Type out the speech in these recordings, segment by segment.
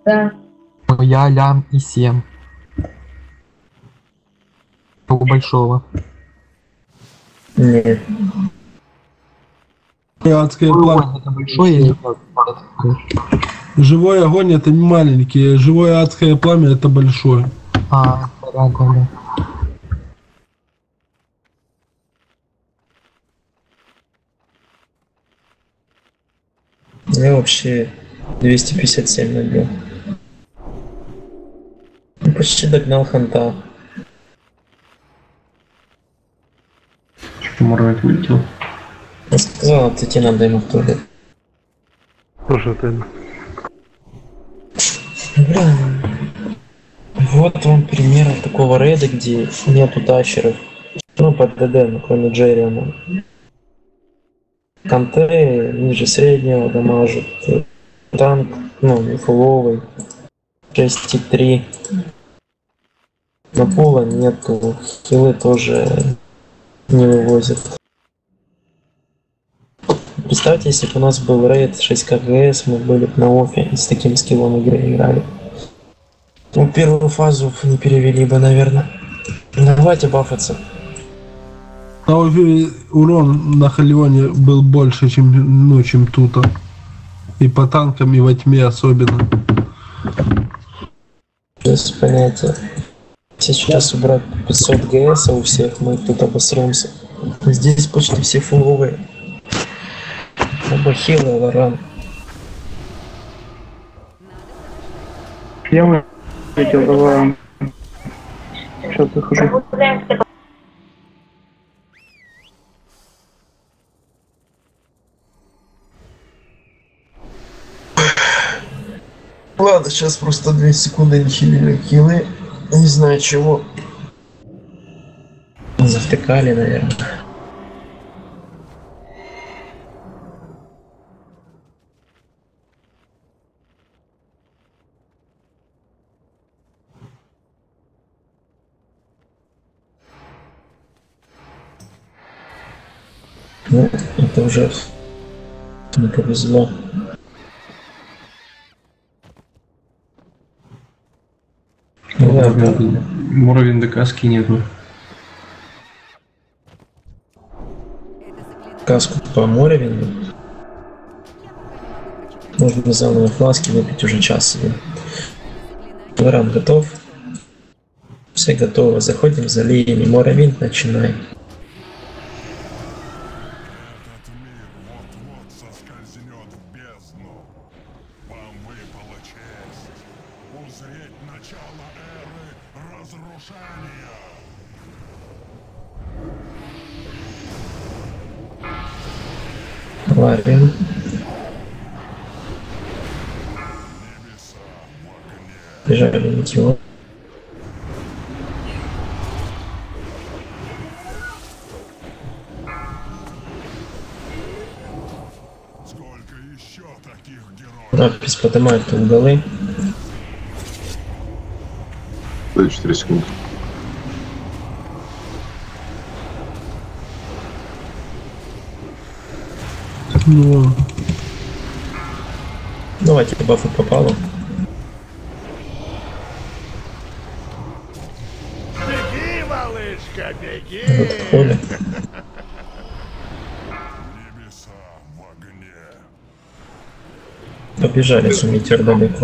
Да. Я лям и 7. У большого. Нет. Адское пламя. Это большое или нет? Живой огонь это не маленький, живое адское пламя это большое. А, да. Я вообще 257 набил. Ну, почти догнал Ханта. Что-то Муравейт вылетел. Я сказал, отойти надо ему в туалет. Тоже тайна. Блин. Вот вам пример такого рейда, где нету тащеров. Ну, под ДД, ну, кроме Джерриона. Канте ниже среднего дамажит. Танк, ну, не фуловый. 6,3. На пола нету. Хилы тоже не вывозят. Представьте, если бы у нас был рейд 6 КГС, мы были бы на офе и с таким скиллом игры играли. Ну, первую фазу не перевели бы, наверное. Давайте бафаться. На офе урон на Халионе был больше, чем тут. И по танкам, и во тьме особенно. Без понятия. Сейчас убрать 500 ГС у всех, мы тут обосремся. Здесь почти все фуловые. Оба хилы, Лоран. Я выходил, давай. Сейчас захожу. Ладно, сейчас просто 2 секунды не хилили хилы. Не знаю чего. Завтыкали, наверное. Ну, это уже не повезло. Муравин ДК скинет. Каску по Муравину. Можно заново фласки выпить уже час себе. Лоран готов. Все готовы. Заходим за линии. Муравин, начинай. Ларин. Бежали метеор. Надпись поднимает углы. 4 секунды. Ну, Давайте бафы попало. Беги, малышка, беги! Вот поле. Побежали, сумитер далеко.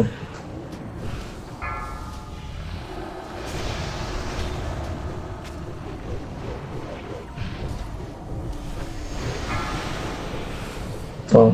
Пал.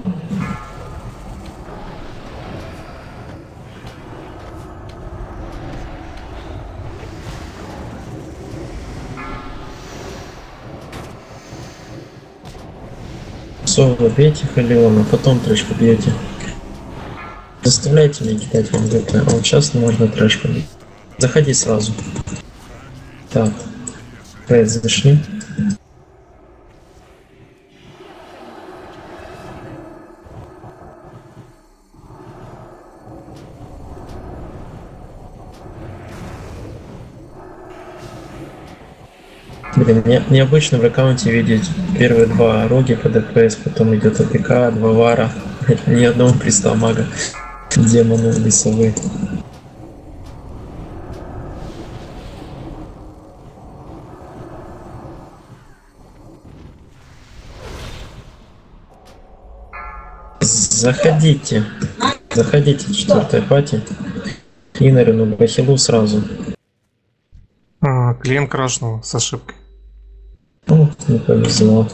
Соло бейте Халиона, потом трэшку бьете. Заставляйте меня кидать вам ГП, а вот сейчас можно трэшку бить. Заходи сразу. Так. Рейд зашли. Блин, необычно в аккаунте видеть первые два роги по ДПС, потом идет АПК, два вара, ни одного приста мага. Демоны лесовые. Заходите. Заходите, 4-я пати. Инарину бахилу сразу. Клиент крашнул с ошибкой. Ну, не повезло.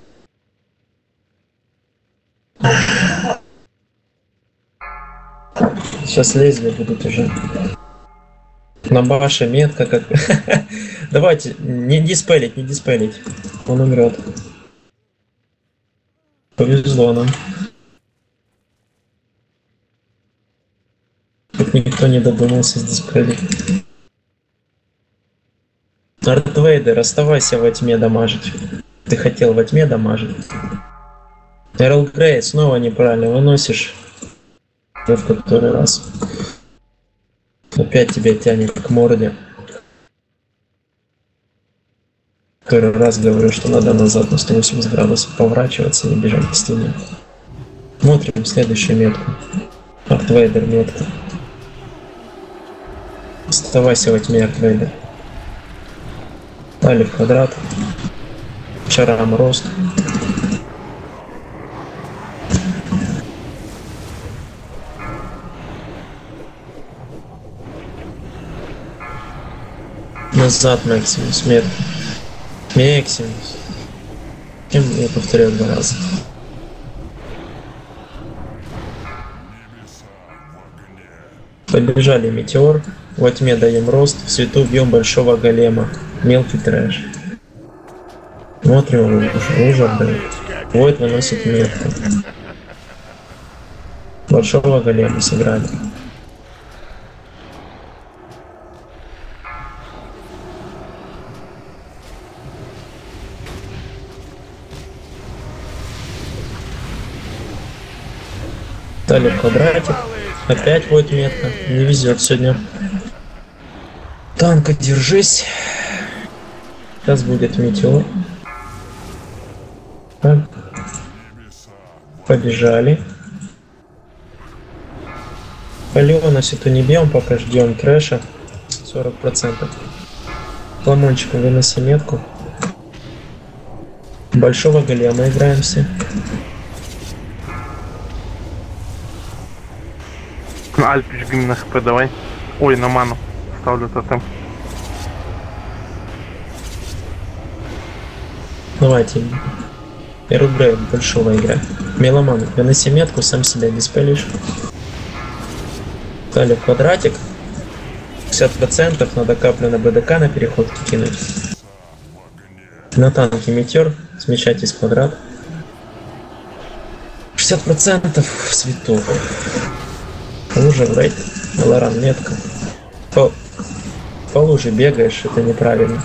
Сейчас лезвия будут уже. На баше метка как... Давайте, не диспелить, не диспелить. Он умрет. Повезло нам. Тут никто не додумался диспелить. Дарт Вейдер, оставайся во тьме дамажить. Ты хотел во тьме дамажить. Эрл Грей, снова неправильно выносишь. В который раз. Опять тебя тянет к морде. Второй раз говорю, что надо назад на 180 градусов поворачиваться и бежать к стене. Смотрим следующую метку. Дарт Вейдер метка. Оставайся во тьме, Дарт Вейдер. Дали в квадрат. Чарам рост. Назад Максимус, метка. Максимус. Я повторяю 2 раза. Побежали метеор. Во тьме даем рост. В свету бьем большого голема. Мелкий трэш. Смотрим уже дает. Войд выносит метку. Большого голема сыграли. Дали в квадратик. Опять будет метка. Не везет сегодня. Танка, держись. Сейчас будет метеор. Так. Побежали. По Леонасу-то не бьем, пока ждем трэша. 40%. Ламончиком выноси метку. Большого голема играем все. Альпич гимн на хп давай. Ой, на ману. Ставлю тотем. Давайте. Эрубрей большого игра. Меломан, выноси метку, сам себя диспелишь. Дали в квадратик. 50% надо каплю на БДК на переход кинуть. На танке метеор. Смещайтесь в квадрат. 60% светов. Лужа в рейд. Лоран метка. По луже бегаешь, это неправильно.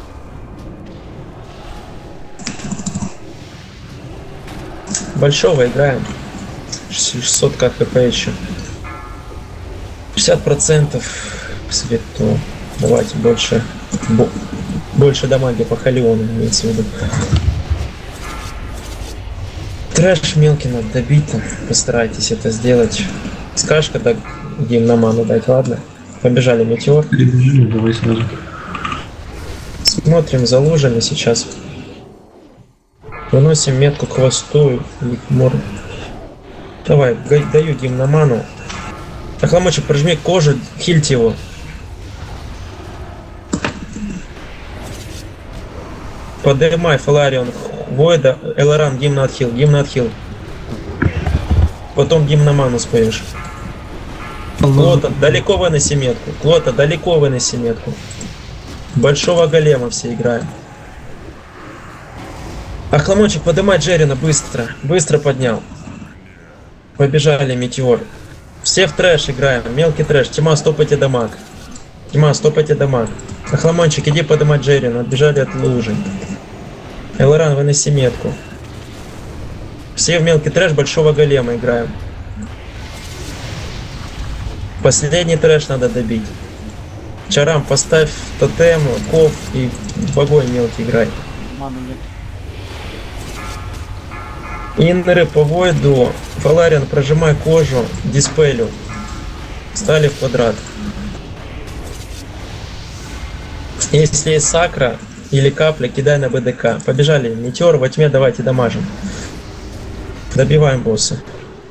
Большого играем. 600 хп еще. 60% свету. Давайте больше дамаги по Халиону, имеется в виду. Трэш мелкий надо добить, там. Постарайтесь это сделать. Скажешь, когда гейм на ману дать, ладно? Побежали метеор. Давай сразу. Смотрим за лужами сейчас. Выносим метку к хвосту и морду. Давай, даю гейм на ману. Охламочек, прожми кожу, хильте его. Поднимай Фаларион, Войда, Элоран, гимн на отхил, гимн на отхил. Потом гимн на ману споешь. Клота, далеко выноси метку. Клота, далеко выноси метку. Большого голема все играем. Охламончик, поднимай Джерина быстро. Быстро поднял. Побежали метеор. Все в трэш играем. Мелкий трэш. Тьма, стопайте дамаг. Тьма, стопайте дамаг. Охламончик, иди поднимать Джерина. Отбежали от лужи. Элоран, выноси метку. Все в мелкий трэш большого голема играем. Последний трэш надо добить. Чарам, поставь тотем, ков и в огонь мелкий играй. Иннеры по Войду. Фалариан, прожимай кожу, диспелю. Стали в квадрат. Если есть сакра или капля, кидай на БДК. Побежали. Метеор во тьме, давайте дамажим. Добиваем босса.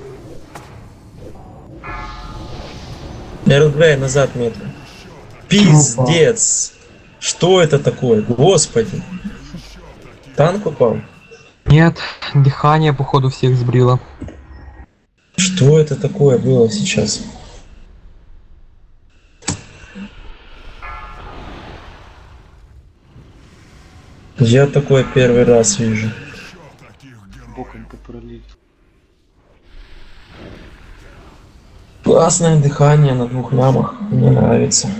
РГ назад метка. Пиздец. Что это такое? Господи. Танк упал? Нет, дыхание, походу, всех сбрило. Что это такое было сейчас? Я такое первый раз вижу. Боком-то пролить. Классное дыхание на 2 лямах. Мне нравится.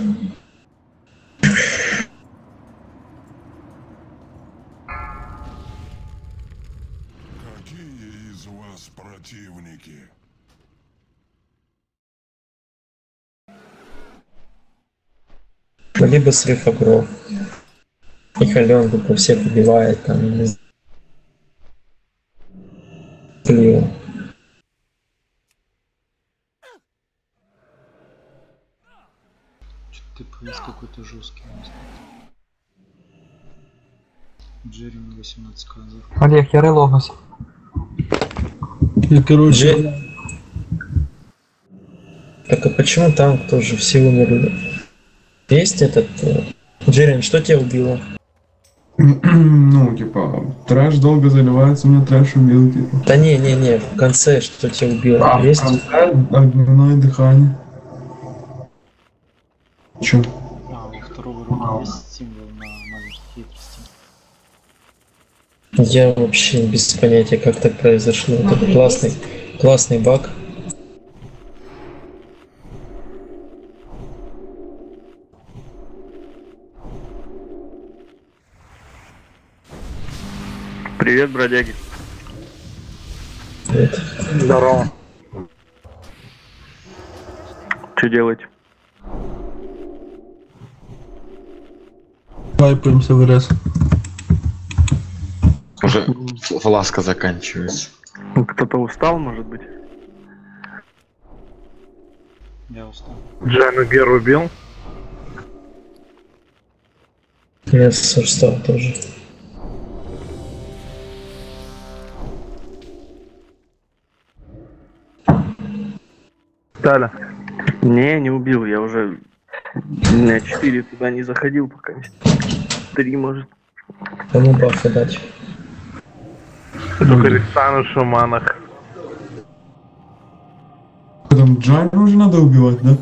Какие из вас противники? Либо срыв агро. И Халён тупо всех убивает там. Плюю. Что-то ТПС какой-то жесткий. Джерри на 18 кадров. Олег, я релогнусь. И, короче, Так а почему танк тоже все умерли? Есть этот... Джерин, что тебя убило? Ну, типа, трэш долго заливается, у меня трэш убил, типа. Да не, в конце что тебя убило? А в Есть? конце огненное дыхание. Чё? А, у второго рода есть символ на навыке хитрости. Я вообще без понятия, как так произошло. Это классный баг. Привет, бродяги. Вот. Здорово. Что делать? вайпаемся в РС. Уже ласка заканчивается. Кто-то устал, может быть? Я устал. Джану Гер убил? Я устал тоже. Таля. Не убил, я уже... У меня 4 туда не заходил пока. 3, может. Кому бафы дать? Только Ристану Шуманах. Там Джайна уже надо убивать, да?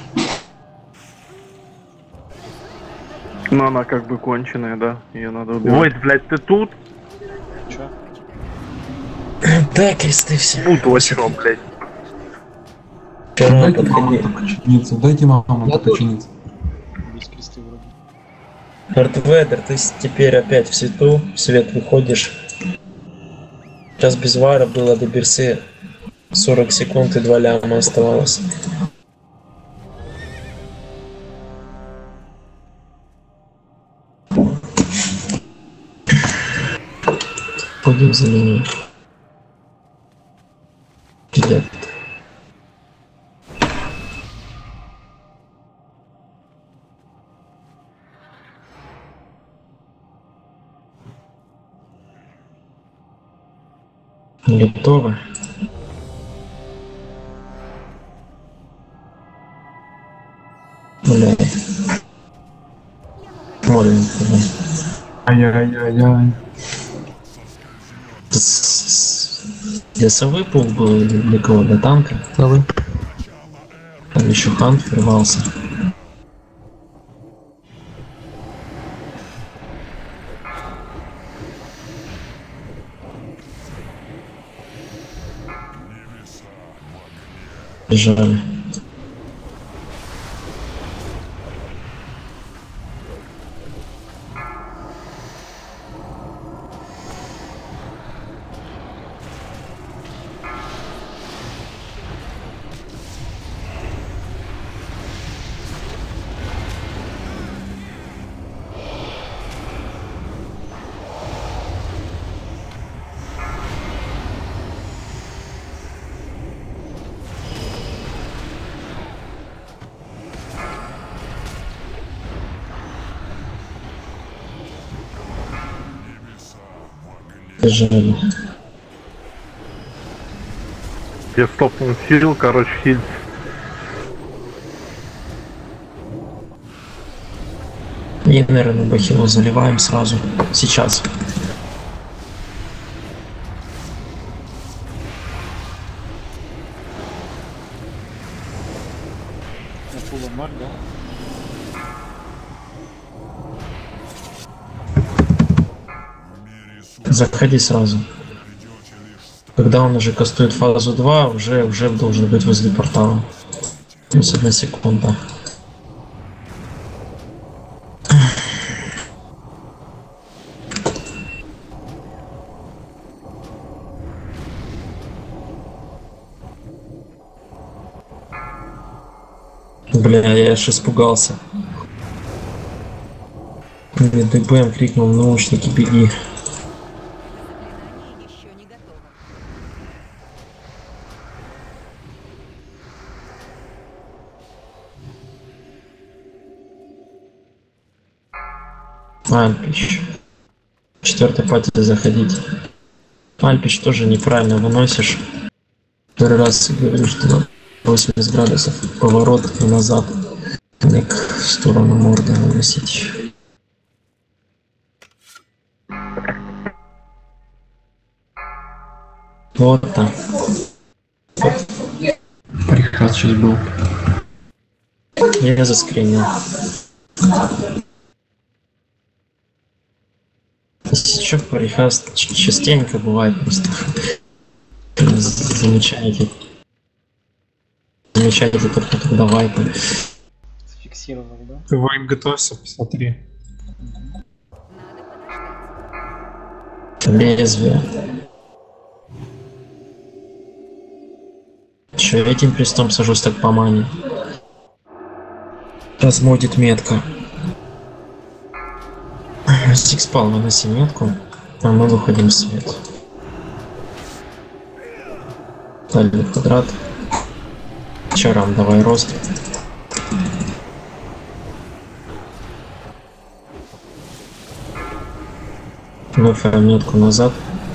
Но она как бы конченая, да. Ее надо убивать. Ой, блядь, ты тут? Чё? Да, кресты все. Тут вообще, блядь. Вчера Дайте подходи. мамонту починиться, дайте мамонту починиться. Без кресты вроде. Артведер, ты теперь опять в свету, в свет выходишь. Сейчас без вара было до берсы 40 секунд и 2 ляма оставалось. Ходим за меня. Где? Готово. Бля. Маленький. Ай-яй-яй-яй. Для совы пул был или для кого? Для танка? Совы. Там еще хант врывался. Бежали. побежали. Я стопнул хил, короче, хиль. И, наверное, бахилу заливаем сразу. Сейчас. На пула 0, да? Заходи сразу. Когда он уже кастует фазу 2, уже должен быть возле портала. Плюс 1 секунда. Бля, я аж испугался. ДБМ крикнул в наушники: беги. Альпич. 4-й пати заходить. Альпич тоже неправильно выносишь. Второй раз говорю, что на 80 градусов поворот и назад. Ник в сторону морды выносить. Вот так. Приказ сейчас был. Я заскринил. Сейчас парихаст частенько бывает просто. Замечаете. Замечаете только когда вайпы. Зафиксировал, да? Ты вайн готовься, посмотри. Лезвие. Че, этим крестом сажусь так по мане. Размодит метка. Стикспал, выноси метку, а мы выходим в свет. Дали квадрат. Чарам давай рост. Вновь метку назад.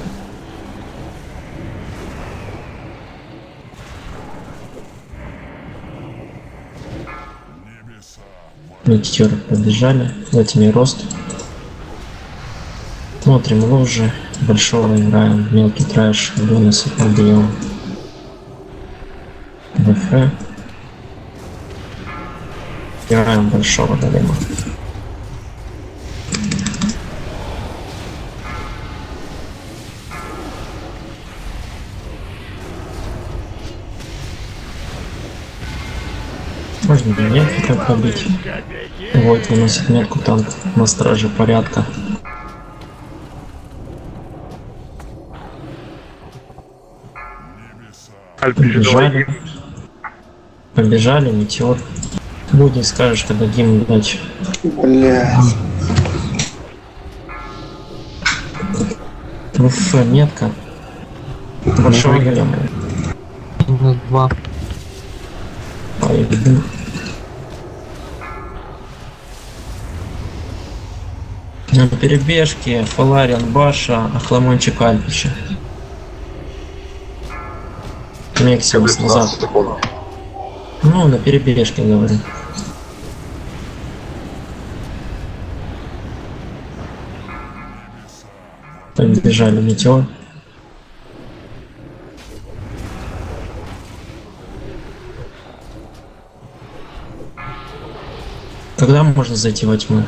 Метеоры побежали. Этими рост. Смотрим лужи. Большого играем. Мелкий трэш. Бонусы подъем. ВФ. Играем большого голема. Можно меня как побить. Вот выносит метку танк на страже порядка. Побежали. Побежали, метеор. Люди скажешь, когда гимн дать. Блядь. ВФ метка. Большого голема. Минус 2. Поеду. На перебежке Фалариан Баша, Ахламончик Альпича. Мексикус назад. Ну, на перебежке, говорю. Побежали метеор. Когда можно зайти во тьму?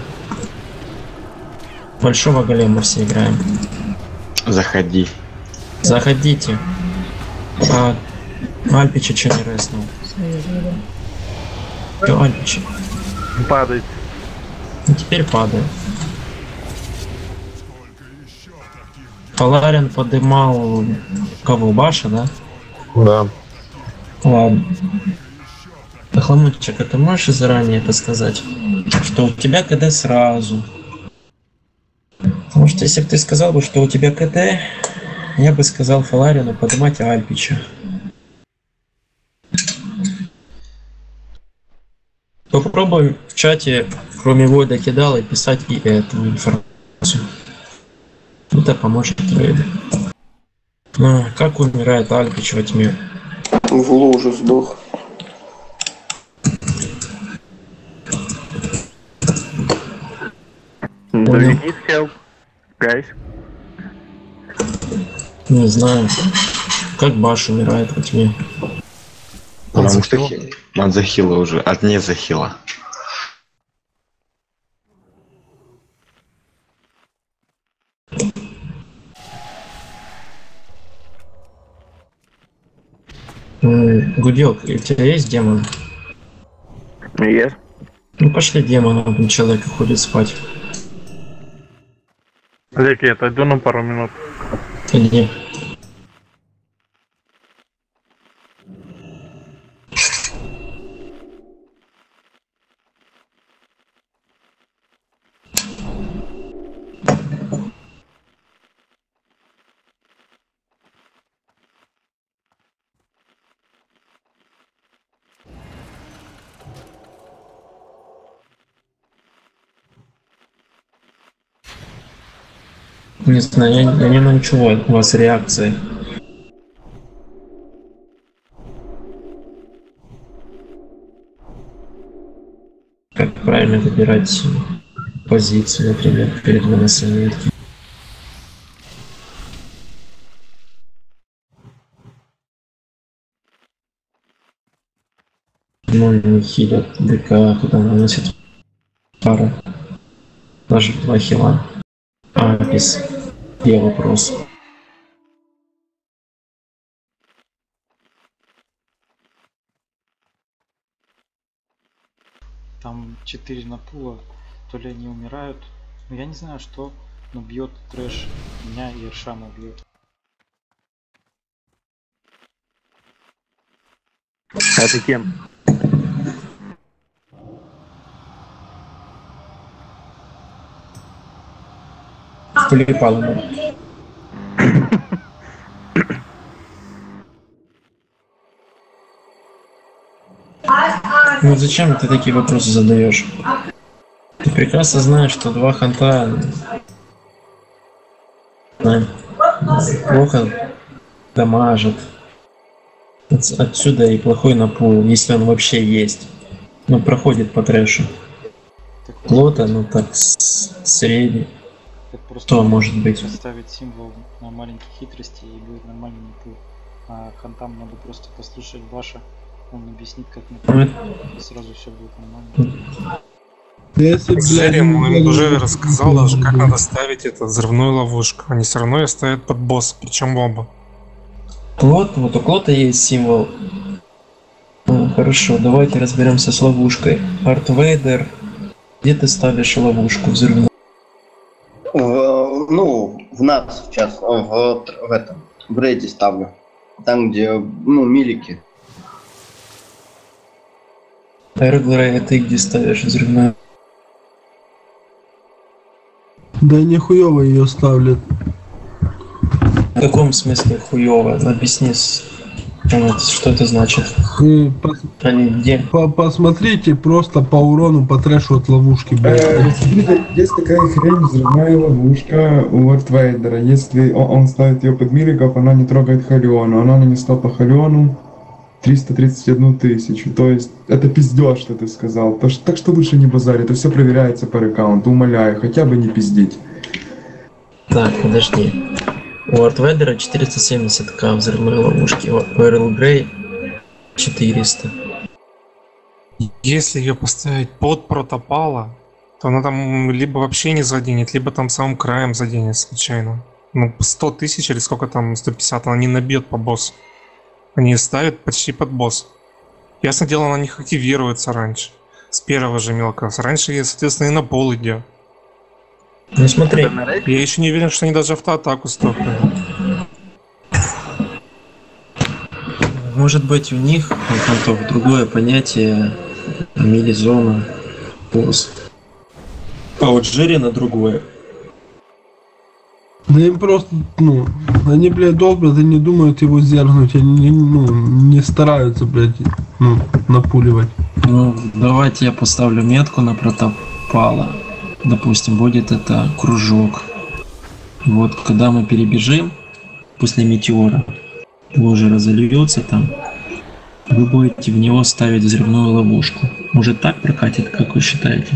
Большого голема все играем. Заходи. Заходите. А Альпича что не резнул? Что Альпича? Падает. Ну, теперь падает. Фалариан подымал кого? Баша, да? Да. Ладно. Хламутчик, а ты можешь заранее это сказать? Что у тебя КД сразу. Потому что если бы ты сказал бы, что у тебя КД, я бы сказал Фаларину поднимать Альпича. Попробуй в чате, кроме Войда кидала, писать и эту информацию. Это поможет трейду. Ну, как умирает Альпич во тьме? В луже сдох. Доведись, чел. Гайс. Не знаю. Как Баш умирает во тьме? Потому что от захила уже, от не захила. Гудек, у тебя есть демон? Есть. Ну пошли демона, человек уходит спать. Олег, я отойду на пару минут. Иди. Не знаю, я не ничего, у вас реакции. Как правильно выбирать позицию, например, перед выносом метки. Ну, не хилят ДК, куда наносит пара. Даже 2 хила. Апис. Я вопрос. Там 4 на пула, то ли они умирают. Ну я не знаю что, но бьет трэш меня и Эршама бьет. А ты кем? Прилипал ему. Ну зачем ты такие вопросы задаешь? Ты прекрасно знаешь, что 2 ханта плохо дамажат. Отсюда и плохой напул, если он вообще есть. Ну проходит по трэшу. Плота, ну так средний. Что может быть? Ставить символ на маленькие хитрости и будет нормальный напул. А хантам надо просто послушать Баша. Он объяснит, как напул. И сразу все будет нормально. Если, Джерем, он им уже рассказал даже, как надо ставить это взрывную ловушку. Они все равно ее ставят под босс, причем оба. Вот у Клота есть символ. Хорошо, давайте разберемся с ловушкой. Артвейдер, где ты ставишь ловушку взрывную? Ну, в нас сейчас, в этом, в рейде ставлю. Там, где, ну, милики. Эрглрей, ты где ставишь взрывную? Да нихуёво ее ставлят. В каком смысле хуёво? Объясни, что это значит? Они где? Посмотрите просто по урону, по трэшу от ловушки. Есть такая хрень, взрывная ловушка у Артвейдера. Если он ставит ее под миликов, она не трогает Халиону. Она нанесла по Халиону 331 тысячу. То есть это пиздёж, что ты сказал. Так что лучше не базарь, это все проверяется по рекаунту. Умоляю, хотя бы не пиздить. Так, подожди. У Артвейдера 470к взрывной ловушки, у Эрл Грей 400. Если ее поставить под протопала, то она там либо вообще не заденет, либо там самым краем заденет случайно. Ну, 100 тысяч или сколько там, 150, она не набьет по боссу. Они ставят почти под босс. Ясно дело, она не активируется раньше. С первого же мелкого. Раньше я, соответственно, и на пол идет. Ну смотри. Я еще не уверен, что они даже автоатаку стопают. Может быть у них, у хантов, другое понятие мили-зона, босс. А вот Джерина другое. Да им просто, ну, они, блядь, долбят и не думают его зернуть, они, ну, не стараются, блядь, ну, напуливать. Ну, давайте я поставлю метку на протопала. Допустим, будет это кружок. Вот когда мы перебежим после метеора, лужа разольется там, вы будете в него ставить взрывную ловушку. Может так прокатит, как вы считаете?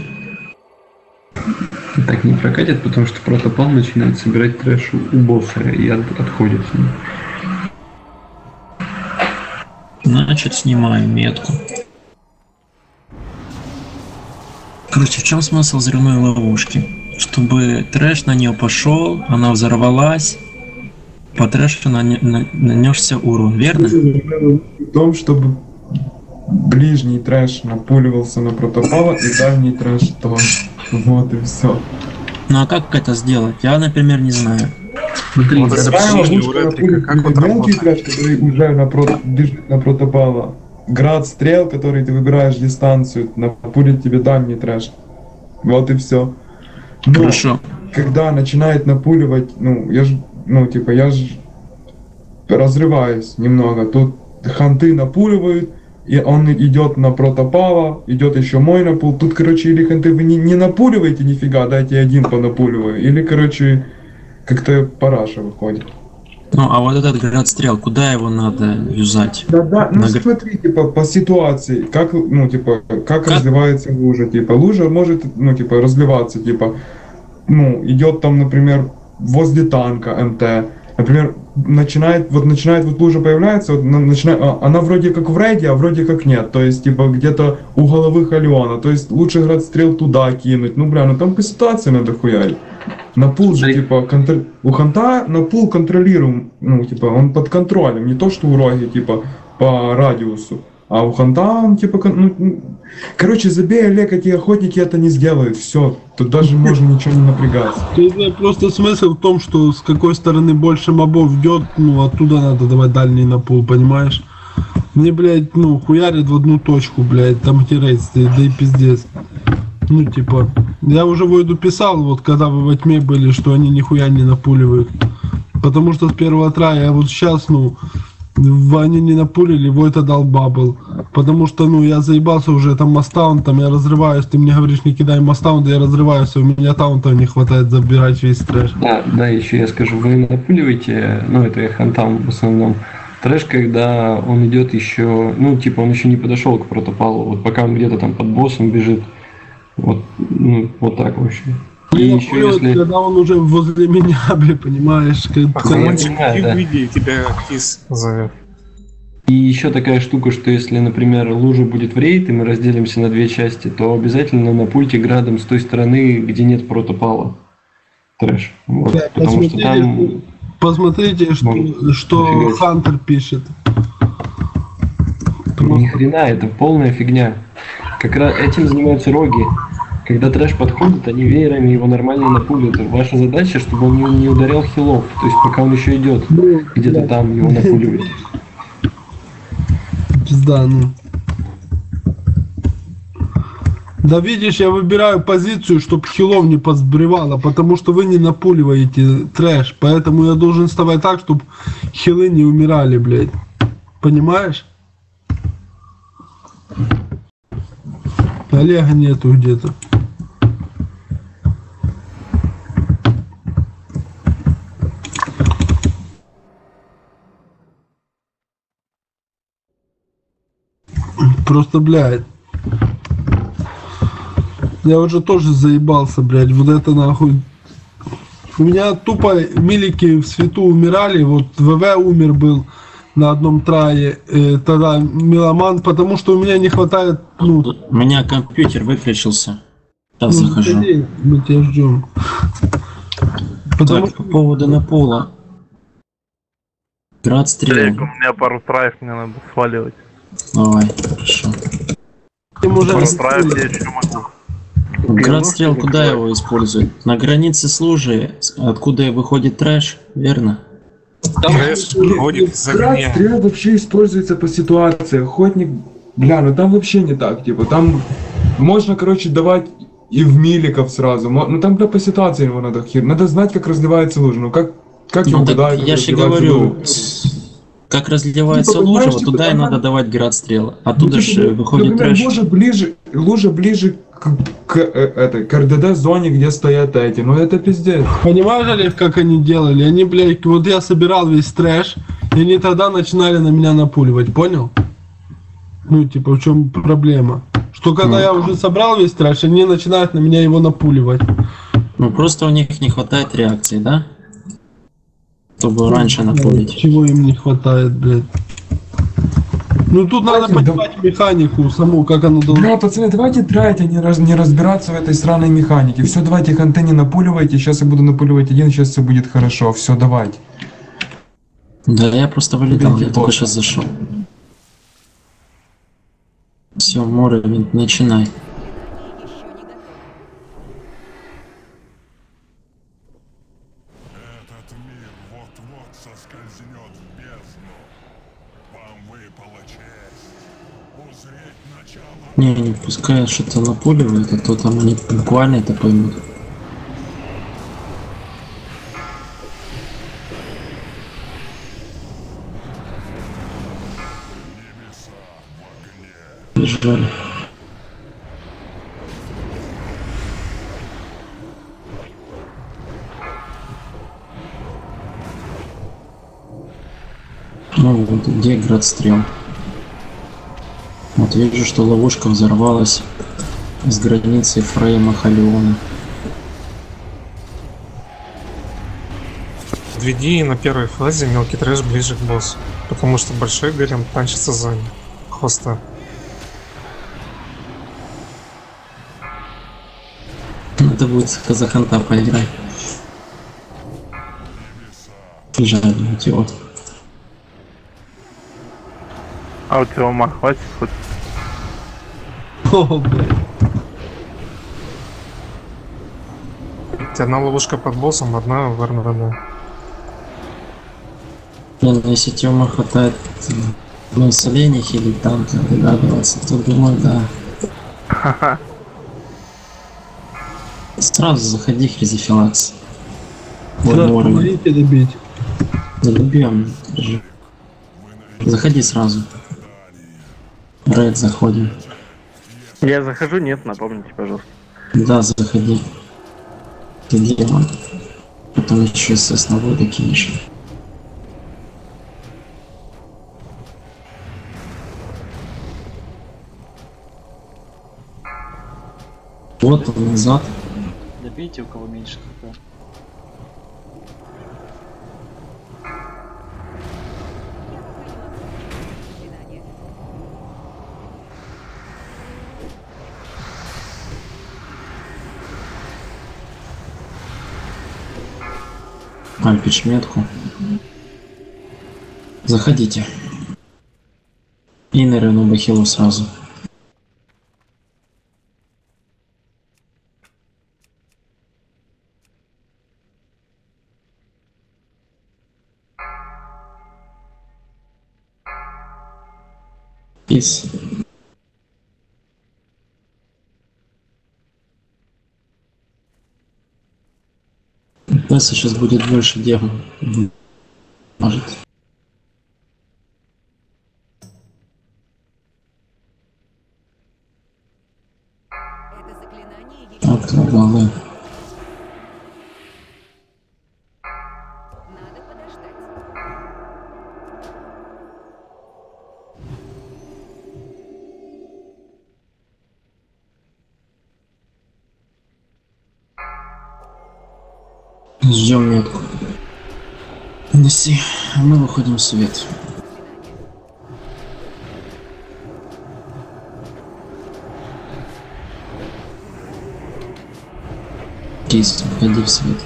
Так не прокатит, потому что протопал начинает собирать трэш у босса и отходит с ним. Значит, снимаю метку. Короче, в чем смысл взрывной ловушки? Чтобы трэш на нее пошел, она взорвалась, по трэшу нанесся урон, верно? В том, чтобы ближний трэш напуливался на протопала и дальний трэш тоже. Вот и все. Ну а как это сделать? Я, например, не знаю. Смотри, Вот это ближний у ретрика, как он мелкий работает? трэш, который уже бежит на протопала. Град стрел, который ты выбираешь дистанцию, напулит тебе дальний трэш. Вот и все. Но Хорошо. когда начинает напуливать, я ж разрываюсь немного. Тут ханты напуливают, и он идет на протопала, идет еще мой напул. Тут, короче, или ханты вы не напуливаете нифига, дайте один понапуливаю, или, короче, как-то параша выходит. Ну а вот этот град стрел, куда его надо юзать? Да, смотри, по ситуации, как разливается лужа, лужа может, разливаться, идет там, например, возле танка МТ, например, начинает лужа появляется, она вроде как в рейде, а вроде как нет, то есть, где-то у головы Халиона, то есть, лучше град стрел туда кинуть, там по ситуации надо хуярить. На пул же, у ханта на пул контролируем, он под контролем, не то, что у Роги, по радиусу, а у ханта он, короче, забей, Олег, эти охотники это не сделают, все, тут даже можно ничего не напрягаться. Просто смысл в том, что с какой стороны больше мобов идет, оттуда надо давать дальний на пул, понимаешь? Мне, блядь, хуярят в одну точку, блядь, там херейт стоит, да и пиздец. Я уже Войду писал, вот когда вы во тьме были, что они нихуя не напуливают. Потому что с первого трая, вот сейчас, они не напулили, Войд отдал бабл. Потому что, я заебался уже там мастаунтом, я разрываюсь, ты мне говоришь, не кидай мастаунт, я разрываюсь, у меня таунтов не хватает забирать весь трэш. Да, еще я скажу, вы напуливаете, это хантам в основном, трэш, когда он идет еще, он еще не подошел к протопалу, вот пока он где-то там под боссом бежит. Вот так вообще. И еще если... Когда он уже возле меня, понимаешь? Тебя Кис зовет. И еще такая штука, что если, например, лужа будет в рейд, и мы разделимся на две части, то обязательно напульте градом с той стороны, где нет протопала. Трэш. Вот, да, потому что там... Посмотрите, что Хантер пишет. Ни хрена, это полная фигня. Как раз этим занимаются роги. Когда трэш подходит, они веерами его нормально напулят. Ваша задача, чтобы он не ударял хилов. То есть пока он еще идет, где-то там его напуливать. Пизда, Да видишь, я выбираю позицию, чтобы хилов не подсбривало, потому что вы не напуливаете трэш. Поэтому я должен вставать так, чтобы хилы не умирали, блядь. Понимаешь? Олега нету где-то. Просто, блядь. Я уже тоже заебался, блядь. Вот это нахуй. У меня тупо милики в свету умирали. Вот ВВ умер был на одном трае, тогда меломан, потому что у меня не хватает, У меня компьютер выключился. Сейчас захожу. Заходи, мы тебя ждем. Так, по поводу напула. Град стрел. У меня пару траев, мне надо сваливать. Давай, хорошо. Пару траев я еще могу. Град стрел, куда его используют? На границе с лужей, откуда выходит трэш, верно? Трэш выходит из огня. Стрел вообще используется по ситуации. Охотник, там вообще не так, там можно, давать и в миликов сразу. Там по ситуации его надо надо знать, как разливается лужа. Как его угадать, я же говорю, как разливается лужа, вот туда и надо давать град стрела. Оттуда же выходит трэш. Лужа ближе к РДД-зоне, где стоят эти. Ну это пиздец. Понимаешь, Олег, как они делали? Они, блядь, вот я собирал весь трэш, и они тогда начинали на меня напуливать, понял? Ну, типа, в чем проблема? Что когда я уже собрал весь трэш, они начинают на меня его напуливать. Ну, просто у них не хватает реакции, да? Чтобы раньше напулить. Чего им не хватает, блядь? Ну тут надо понимать механику саму, как оно должно. Бля, пацаны, давайте тратить, а не разбираться в этой сраной механике. Все, давайте их антенне напуливайте. Сейчас я буду напуливать один, сейчас все будет хорошо. Все, давайте. Да, я просто вылетал, я только сейчас зашел. Все, море, начинай. Не пускай что-то напуливает, а то там они буквально это поймут. Бежали. Ну вот где градстрел. Вот вижу, что ловушка взорвалась с границы фрейма Халиона. Веди на первой фазе мелкий трэш ближе к боссу, потому что большой гарем танчится за ним. Хоста. Это будет за ханта поиграть. Жаль, мотива. А у тебя ума хватит хоть? О, блядь. Одна ловушка под боссом, одна в РНВД. Не, ну если тебе ума хватает, ну, солений или там, догадываться, то думаю, да. Сразу заходи, хризофилакс. Помогите добить. Да добьем. Заходи сразу. Рейд заходим. Я захожу, нет, напомните, пожалуйста. Да, заходи. Ты демон. Потом еще с основой докинешь. Вот он назад. Добейте, у кого меньше хп. Альпич метку. Заходите. И на Рену Бахилу сразу. Пис. Нас сейчас будет больше демон. Может. Вот голы. Ждем метку. Неси, а мы выходим в свет. Кис, входи в свет.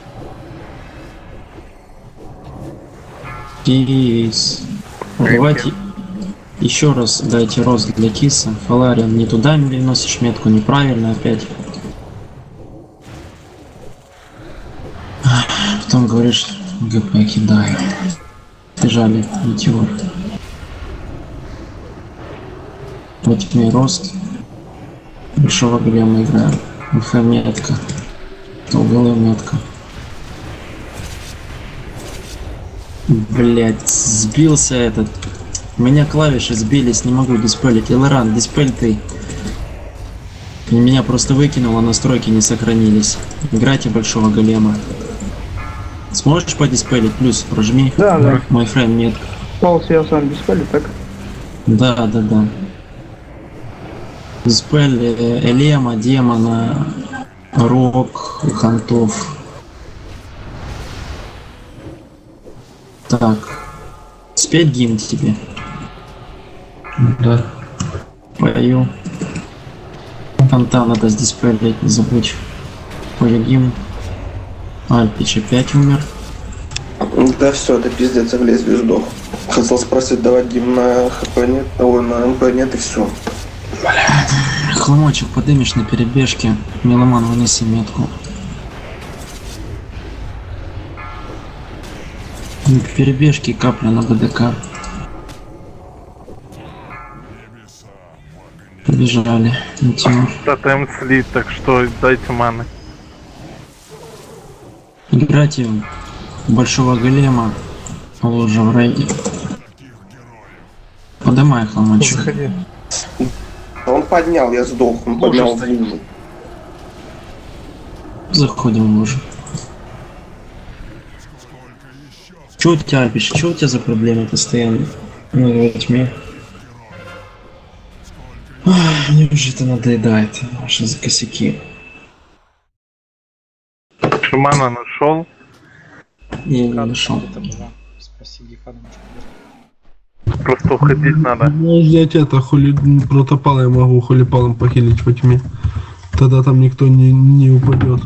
Кис. Давайте еще раз дайте рост для киса. Фалариан, не туда носишь метку, неправильно опять. Потом говоришь, ГП кидаю. Бежали, метеор. Вот мне рост. Большого голема играем. УФ метка. Уголы метка. Блять, сбился этот. У меня клавиши сбились, не могу диспелить. Элоран, диспель ты. И меня просто выкинуло, настройки не сохранились. Играйте большого голема. Сможешь подиспелить? Плюс прожми. Да, да. Мой фрейм нет. Паулс я сам диспелю, так? Да. Диспель Элема, демона, рок, хантов. Так. Спеть гимн тебе? Да. Пою. Ханта надо сдиспелить, не забудь. Пою гимн. Альпич опять умер. Да все, это пиздец, я в лезвие сдох. Хотел спросить, давать гимн на хп нет, на МП нет и все. Хламочек подымешь на перебежке. Меломан, вынеси метку. Перебежки капля на БДК. Побежали. Тотем слит, так что дайте маны. Играйте в большого голема. Лужа в рейде. Подымай, хламочек. Заходи. Он поднял, я сдох, он поднял в лужу. Заходим в лужу. Че у тебя, Альпич? Че у тебя за проблемы постоянно? Ну, во тьме. Мне уже это надоедает. Ваши за косяки. Шамана нашел? Не нашел. Спроси Гефа, Просто уходить надо. Ну, взять это, протопала я могу холипалом похилить во тьме. Тогда там никто не упадет.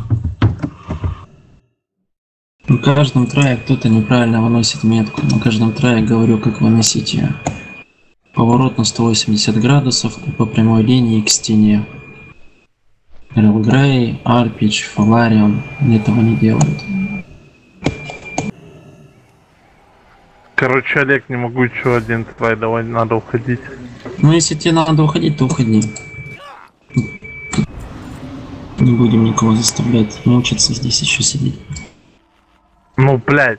На каждом трае кто-то неправильно выносит метку. На каждом трае говорю, как выносить ее. Поворот на 180 градусов и по прямой линии к стене. Эрл Грей, Альпич, Фаларион этого не делают. Короче, Олег, не могу еще один трай, давай, надо уходить. Ну, если тебе надо уходить, то уходи. Не будем никого заставлять мучиться здесь еще сидеть. Ну, блядь.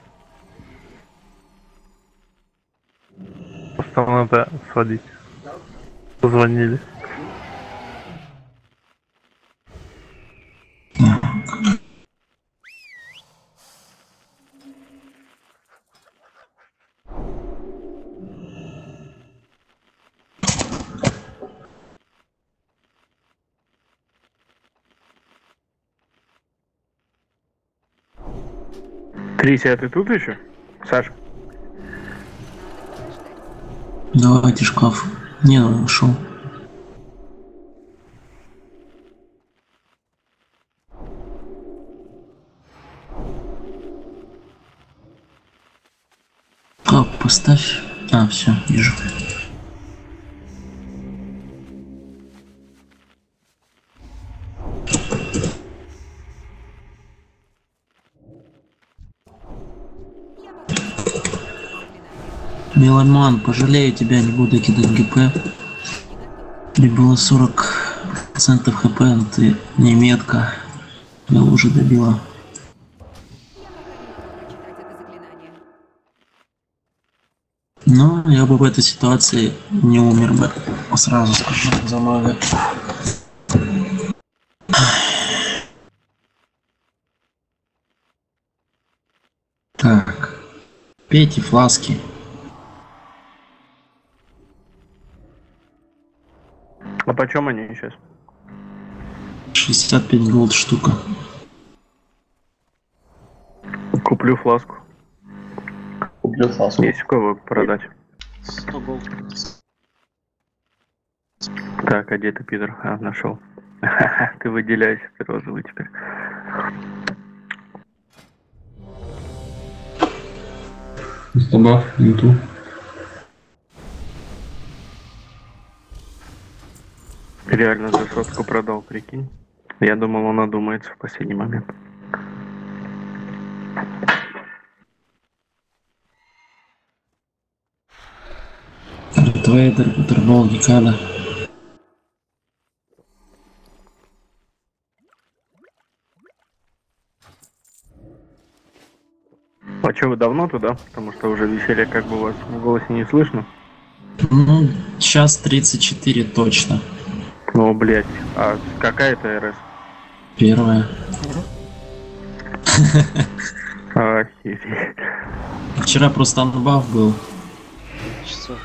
Просто надо сводить. Позвонили. Трися, а ты тут еще? Саш? Давайте шкаф. Не, он ушел. Как поставь? А, все, вижу. Меломан, пожалею тебя, не буду кидать ГП. Мне было 40% хп, но ты не метка. Я уже добила. Но я бы в этой ситуации не умер бы. Сразу скажу за мага. Так. Пейте фласки. А почем они сейчас? 65 голд штука. Куплю фласку. Куплю фласку. Есть у кого продать? 100 голд. Так, а где ты, пидор? А, нашел. Ты выделяешься, ты розовый теперь. Добавь инту. Реально за сотку продал, прикинь. Я думал, он одумается в последний момент. Твейдер, бутербол, Гекада. А что, вы давно туда? Потому что уже веселье как бы у вас в голосе не слышно. Ну, час 34 точно. Ну Ну, блядь, а какая это РС? Первая. Охереть. Вчера просто анбаф был. Часов.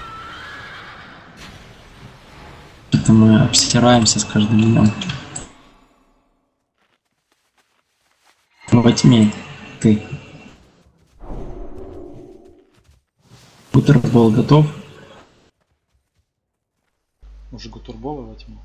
Это мы обсираемся с каждым днем. Во тьме ты. Бутербол готов? Уже гутурбола во тьму.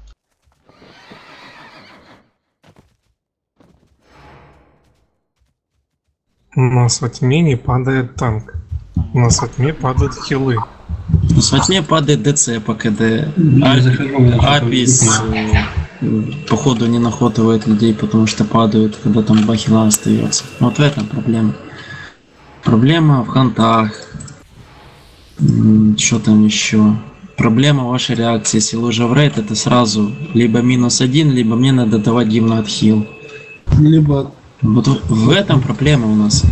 У нас во тьме не падает танк. У нас во тьме падают хилы. Ну, во тьме падает ДЦ по КД. Апис походу не находывает людей, потому что падают, когда там 2 хила остается. Вот в этом проблема. Проблема в хантах. Что там еще? Проблема вашей реакции. Если лужа в рейд, это сразу либо -1, либо мне надо давать гимну от хил. Либо... Вот в этом проблема у нас.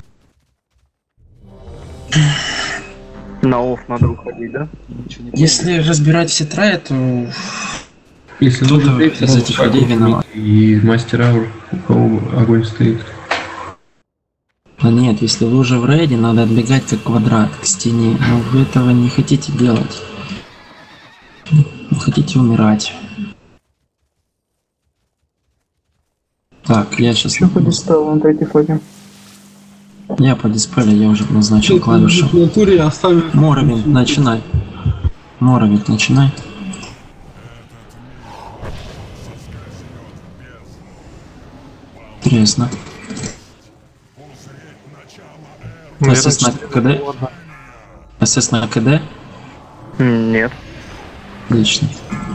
На офф надо уходить, да? Если разбирать все траи, то Если кто-то нужно из этих людей виноват. И мастер аур, у кого огонь стоит. А нет, если лужа в рейде, надо отбегать как квадрат к стене. Но вы этого не хотите делать. Вы хотите умирать. Так, я сейчас... Что по диспелу на третьей флоге? Я по дисплею, я уже назначил клавишу. В натуре оставим... Моровин, начинай. Моровин, начинай. Интересно. СС на КД? СС на КД? Нет. Отлично.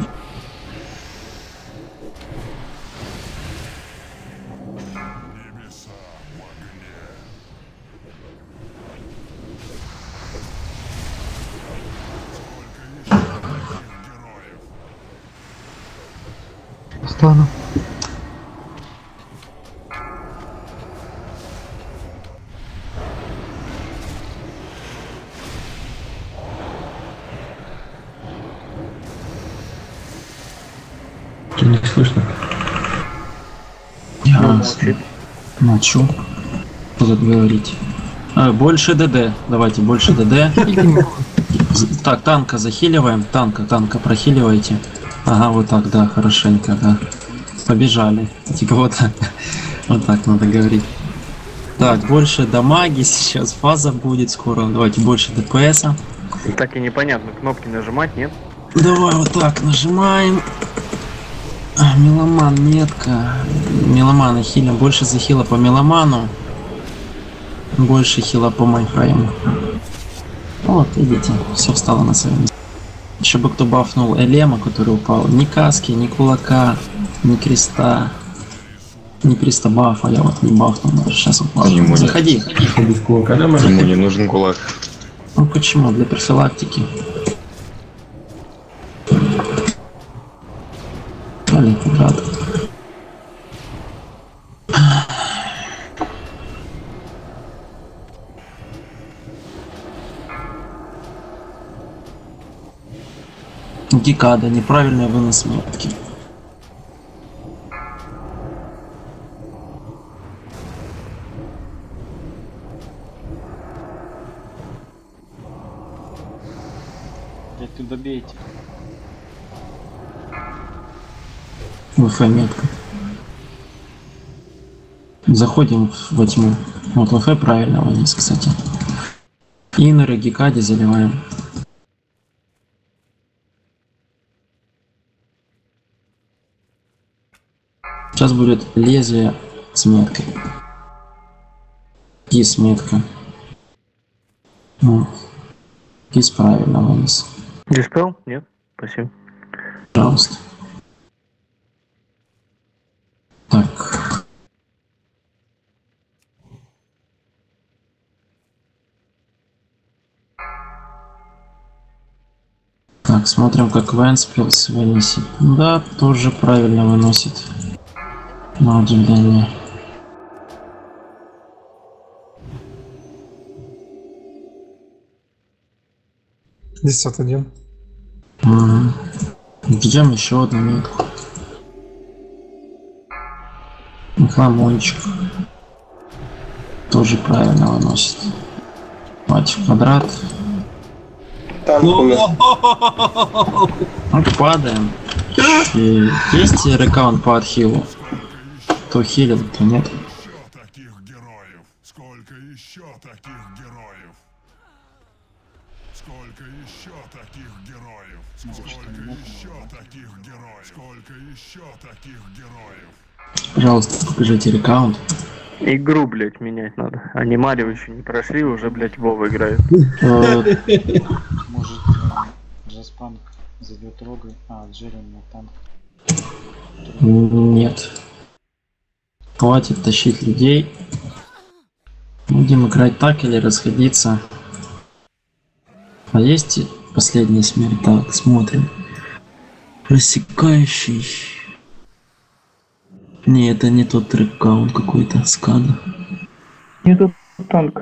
Стану. Не слышно. Я молчу. Что тут говорить? Больше ДД. Давайте, больше ДД. Так, танка захиливаем. Танка прохиливайте. Ага, вот так, да, хорошенько, да. Побежали. Типа вот так. Вот так надо говорить. Так, больше дамаги. Сейчас фаза будет скоро. Давайте больше ДПСа. Так и непонятно, кнопки нажимать, нет? Давай вот так нажимаем. Меломан, метка. Меломана хилим. Больше захила по меломану. Больше хила по майфрейму. Вот, видите, все встало на свое место. Еще бы кто бафнул Элема, который упал. Ни каски, ни кулака, ни креста. Ни креста бафа, я вот не бафнул, но сейчас упал. Заходи. Ему не нужен кулак. Ну почему? Для профилактики. Калининград. Декада, неправильный вынос метки. Блять, туда бейте. ВФ метка. Заходим во тьму. Вот ВФ правильно вынес, кстати. И на Регикаде заливаем. Сейчас будет лезвие с меткой. Кис метка. Кис правильно вынес. Диспел? Нет? Спасибо. Пожалуйста. Так. Так, смотрим, как Венспилс вынесет. Да, тоже правильно выносит. На удивление. Десятый один. Ждем еще одну метку. Хламончик. Тоже правильно выносит. Мать в квадрат. Танк умер. Вот падаем. И есть рекаунт по отхилу? Кто хилил, кто нет. Сколько еще таких героев? Сколько еще таких героев? Сколько еще таких героев? Сколько еще таких героев? Пожалуйста, покажите рекаунт. Игру, блять, менять надо. Они Марио еще не прошли, уже, блять, Вова играют. Может, Джаспанк зайдет рогой, Джерин на танк. Нет. Хватит тащить людей. Будем играть так или расходиться. А есть последняя смерть? Так, смотрим. Рассекающий. Не, это не тот трек-каунт какой-то, скада. Не тот танк.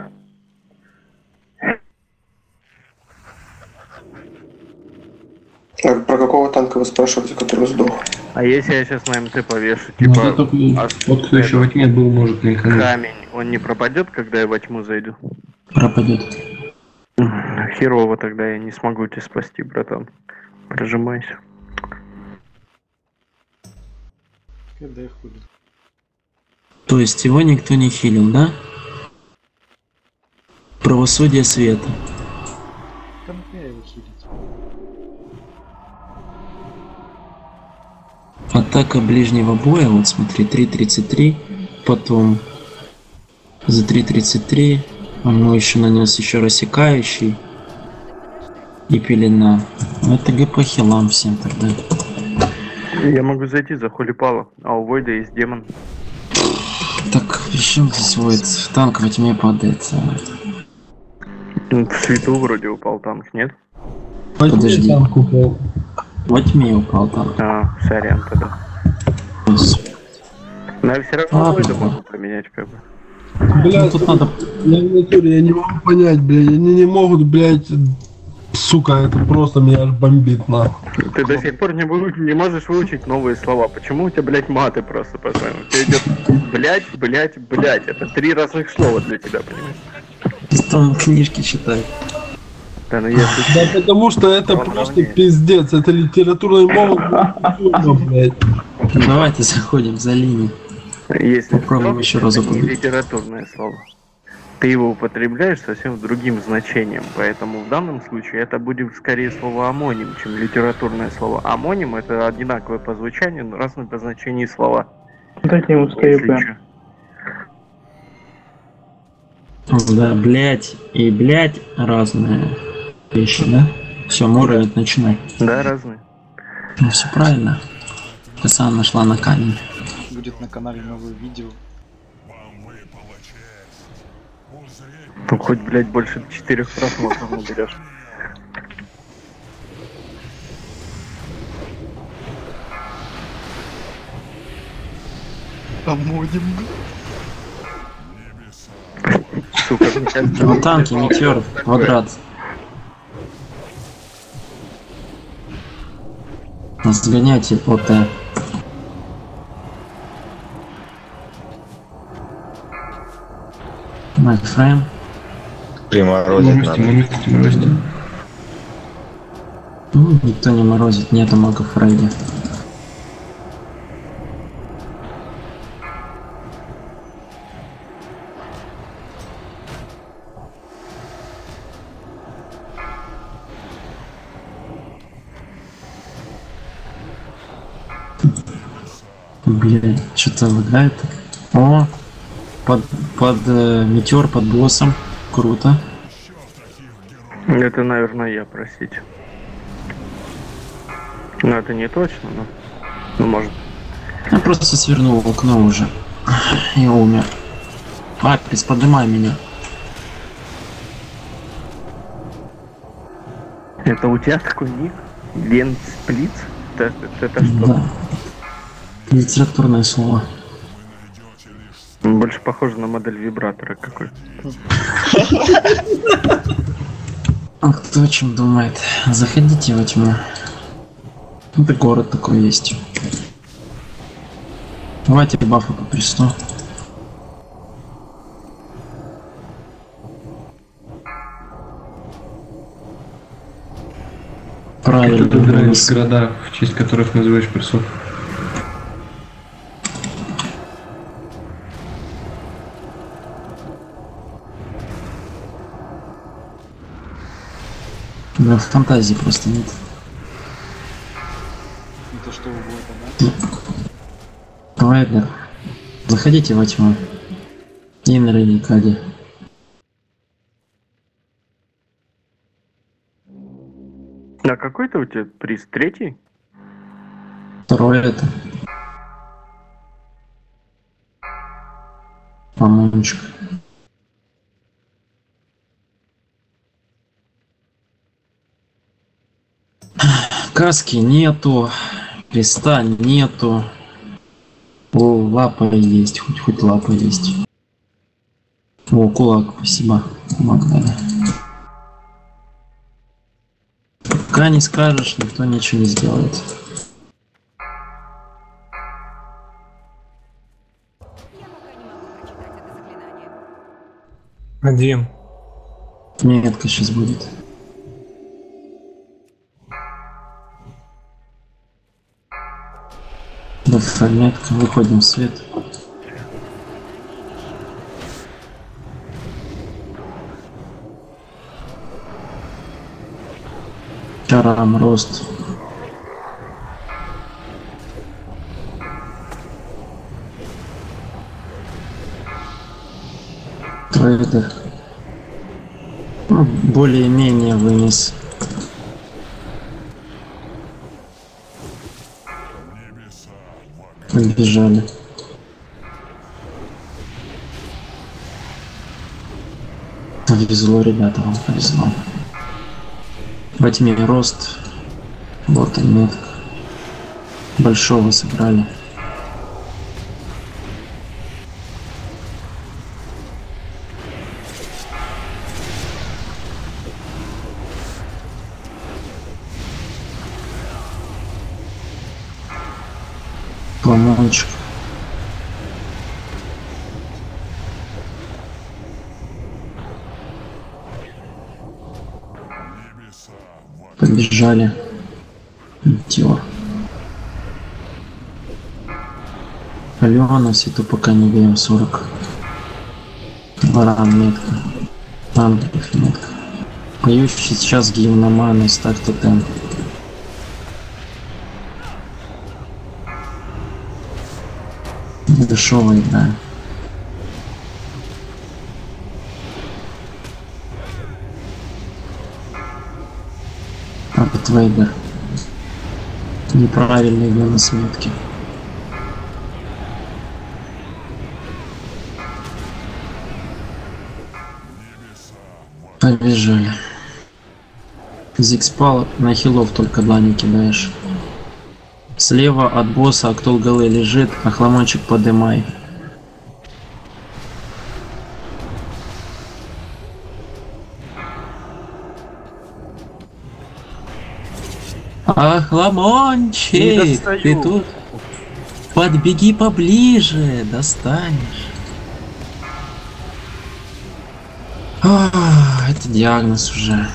А про какого танка вы спрашиваете, который сдох? А если я сейчас на МТ повешу, типа... Вот кто еще во тьме был, может мелькануть. Камень, он не пропадет, когда я во тьму зайду? Пропадет. Херово, тогда я не смогу тебя спасти, братан. Прижимайся. КД ходит. То есть его никто не хилил, да? Правосудие света. Там я его хилить. Атака ближнего боя, вот смотри, 3.33, потом за 3.33 он еще нанес еще рассекающий и пелена. Это ГП хилам всем тогда. Я могу зайти за Холипала, а у Войда есть демон. Так, при чем здесь Войд? Танк во тьме падает. В свету вроде упал танк, нет? Подожди. Во тьме упал танк. Сорян тогда. Но я все равно Войда могу поменять, как бы. Блядь, тут надо... я не могу понять, блядь, они не могут, блядь, сука, это просто меня аж бомбит, нахуй. Ты до сих пор не можешь выучить новые слова. Почему у тебя, блядь, маты просто, по-своему? У тебя идет блядь. Это 3 разных слова для тебя, понимаешь? Что он книжки читает. Да, ну если... Да потому что это просто пиздец, это литературный мову, блядь. Давайте заходим за линию. Если попробуем еще разок. Это не литературное слово. Ты его употребляешь совсем другим значением, поэтому в данном случае это будет скорее слово амоним, чем литературное слово. Амоним — это одинаковое по звучанию, но разные по значению слова. Дайте ему скайпы. Да, блять и блять разные вещи, да? Все, Муравит, начинай. Да, разные. Ну все правильно. Ты сам нашла на камень. Будет на канале новое видео. Ну хоть, блядь, больше 4 просмотров наберешь. Амоним. Сука, мне кажется... Ну, танки, метеор, квадрат. Сгоняйте ОТ. Майкфрейм. Приморозить надо. Ну, никто не морозит, нету магов Фрейди. Блин, что-то лагает. О, под метеор под боссом. Круто. Это, наверное, я, простите. Ну, это не точно, но... Ну, может. Я просто свернул в окно уже. И умер. Априс, поднимай меня. Это у тебя такой ник? Венсплиц? Это что? Да. Литературное слово. Больше похоже на модель вибратора какой-то. А кто о чем думает? Заходите во тьму. Это город такой есть. Давайте бафы по кресту. Правильно. Ты выбираешь города, в честь которых называешь персов. У меня фантазии просто нет. Это что угодно, да? Вайдер. Заходите во тьму. Иннер или Кади. А какой-то у тебя приз? Третий? Второй это. Помончик. Каски нету. Креста нету. О, лапа есть. Хоть лапа есть. О, кулак, спасибо. Кулак дали. Пока не скажешь, никто ничего не сделает. Один. Метка сейчас будет. Да, метка, выходим в свет. Чарам, рост. Трейдер. Ну, более-менее вынес. Побежали. Повезло, ребята, вам повезло. Во тьме рост. Вот он, метка. Большого сыграли. Планончик. Побежали. Метеор. Алена, сету пока не берем 40. Варан метка. Ангелов метка. Поющий сейчас гимноманы, ставь тотем. Дешевая игра. Вейдер. Неправильный вынос метки. Побежали. Зикспал на хилов только длани кидаешь. Слева от босса Актул голы лежит, а хламончик подымай. Ах, Ламончик, ты тут? Подбеги поближе, достанешь. Это диагноз уже.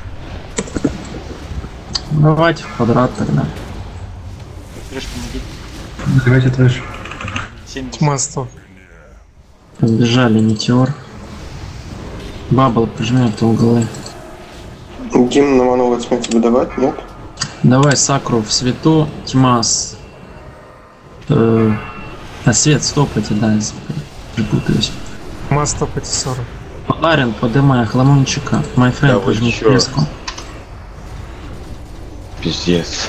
Давайте в квадрат тогда. Трэш, помоги. Давайте трэш. 70. Тьма 100. Побежали, метеор. Бабл прижмет углы. Гимн на ману во тьме тебе давать, нет? Давай сакру в свету, тьма с... а свет стопайте, да, припутаюсь. Тьма 140. Подарен, подымай хламончика. My friend, Да вы пожми чё? креску. Пиздец.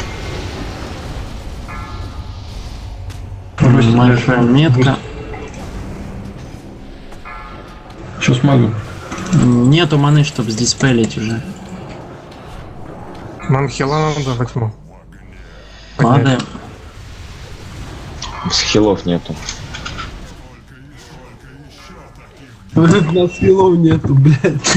My friend, метка. Что с магом? Нету маны, чтобы сдиспелить уже. Нам хила надо во тьму. Падаем. С хилов нету. У нас хилов нету, блядь.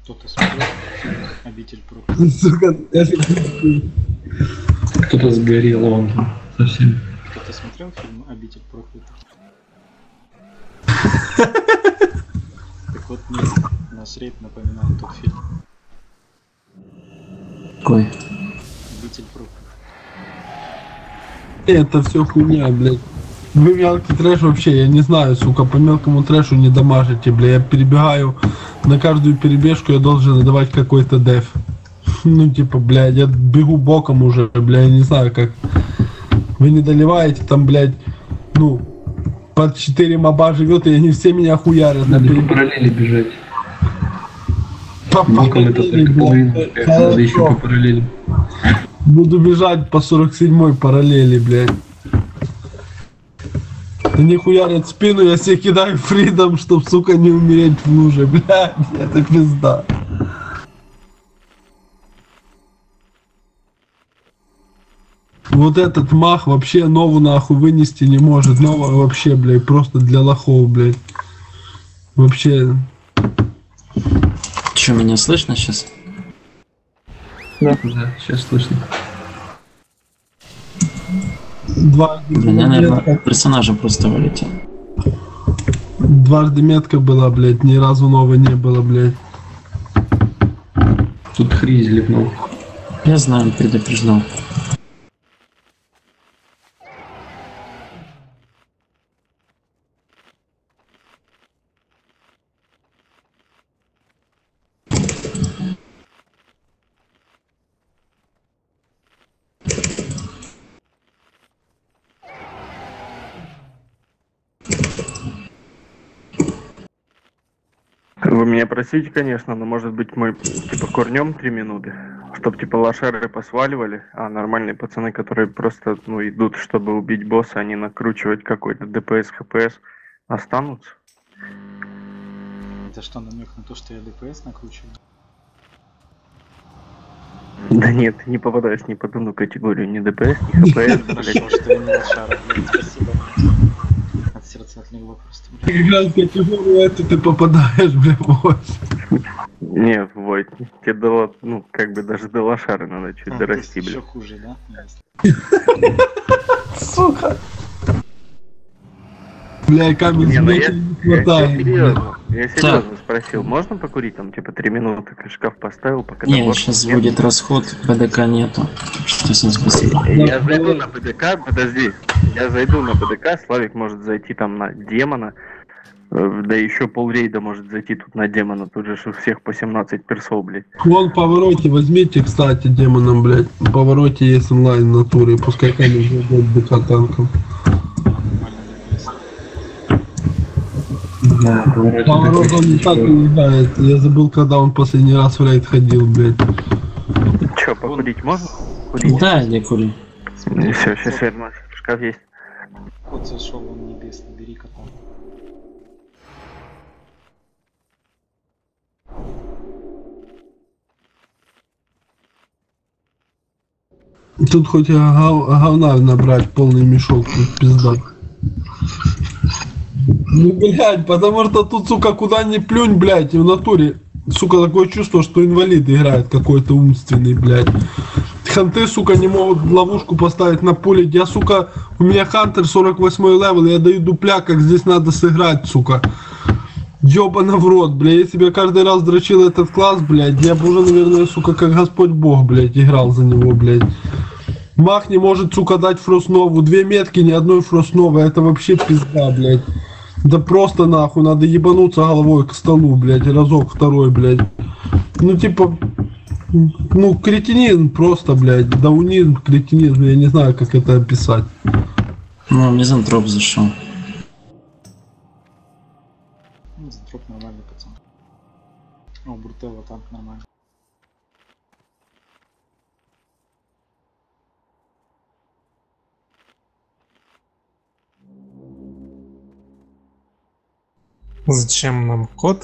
Кто-то смотрел фильм «Обитель проклятых»? Сука, я же- Кто-то сгорел вон там совсем. Кто-то смотрел фильм «Обитель проклятых»? Так вот нет, наш рейд напоминает тот фильм. Какой? «Обитель проклятых». Это все хуйня, блядь. Вы мелкий трэш вообще, я не знаю, сука, по мелкому трэшу не дамажите, бля. Я перебегаю, на каждую перебежку я должен давать какой-то деф. Ну, типа, блядь, я бегу боком уже, бля, я не знаю, как. Вы не доливаете, там, блядь, ну, под 4 моба живет, и они все меня хуярят. Надо по параллели бежать. Боком это только половина. Надо еще по параллели. Буду бежать по 47-й параллели, блядь. Они хуярят спину, я себе кидаю фридом, чтоб, сука, не умереть в луже, блядь, это пизда. Вот этот мах вообще нову нахуй вынести не может. Нова вообще, блядь, просто для лохов, блядь. Вообще. Че, меня слышно сейчас? Да, сейчас слышно. Меня, наверное, персонажем просто вылетел. Дважды метка была, блядь, ни разу новой не было, блядь. Тут хриз ливнул. Я знаю, предупреждал. Вы меня простите, конечно, но может быть мы типа курнем 3 минуты, чтоб типа лошары посваливали, а нормальные пацаны, которые просто ну идут, чтобы убить босса, а не накручивать какой-то ДПС, ХПС, останутся. Это что, намек на то, что я ДПС накручиваю? Да нет, не попадаешь ни под одну категорию, ни ДПС, ни ХПС. Хорошо, что я не лошара, блядь, спасибо. От сердца отлегло просто. Играть в категорию эту ты попадаешь, блядь, вот. Нет, Войт, тебе до, ну, как бы даже до лошары надо чуть дорасти, Еще блядь. хуже, да? Сука. Бля, камень Не, ну не хватает. Я серьезно спросил, можно покурить там типа 3 минуты, как шкаф поставил, пока Не, там сейчас нет? будет расход, БДК нету. Что всем спасибо. Я зайду на БДК, подожди, я зайду на БДК, Славик может зайти там на демона, да еще полрейда может зайти тут на демона, тут же у всех по 17 персов, блядь. Вон в повороте возьмите, кстати, демоном, блядь. В повороте есть онлайн в натуре, пускай камень зайдет БК танком. Да, Поворот он не так не играет. Я забыл, когда он последний раз в рейд ходил, блядь. Че, покурить можно? Курить? Да, я курю. Все, сейчас вернусь, шкаф есть. Кот зашел, он небесный, бери кота. Тут хоть говна набрать полный мешок, тут пизда. Ну, блядь, потому что тут, сука, куда ни плюнь, блядь, и в натуре, сука, такое чувство, что инвалид играет какой-то умственный, блядь. Ханты, сука, не могут ловушку поставить на пуле. Я, сука, у меня Хантер 48 левел, я даю дупля, как здесь надо сыграть, сука. Ёбана в рот, блядь, если бы я каждый раз дрочил этот класс, блядь, я бы уже, наверное, сука, как Господь Бог, блядь, играл за него, блядь. Мах не может, сука, дать фростнову. 2 метки, ни одной фростновой, это вообще пизда, блядь. Да просто нахуй, надо ебануться головой к столу, блядь, разок второй, блядь. Ну, типа, ну, кретинизм просто, блядь, даунизм, кретинизм, я не знаю, как это описать. Ну, мизантроп зашел. Мизантроп нормальный пацан. О, Брутелла танк нормальный. Зачем нам код?